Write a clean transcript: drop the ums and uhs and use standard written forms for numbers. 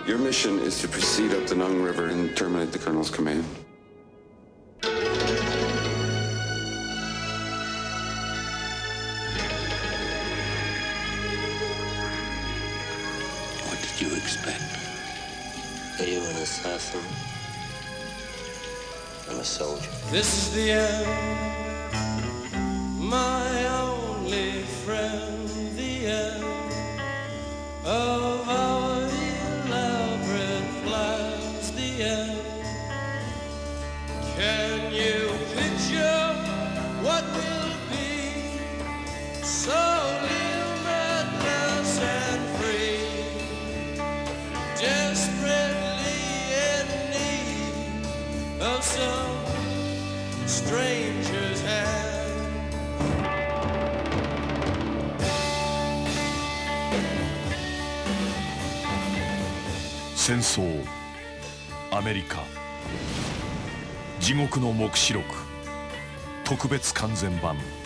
Your mission is to proceed up the Nung River and terminate the Colonel's command. What did you expect? Are you an assassin? I'm a soldier. This is the end, my only friend, the end of our elaborate plans, the end. Can you picture what will be so limitless and free, desperately in need of some stranger's hand? 戦争、アメリカ、地獄の黙示録特別完全版。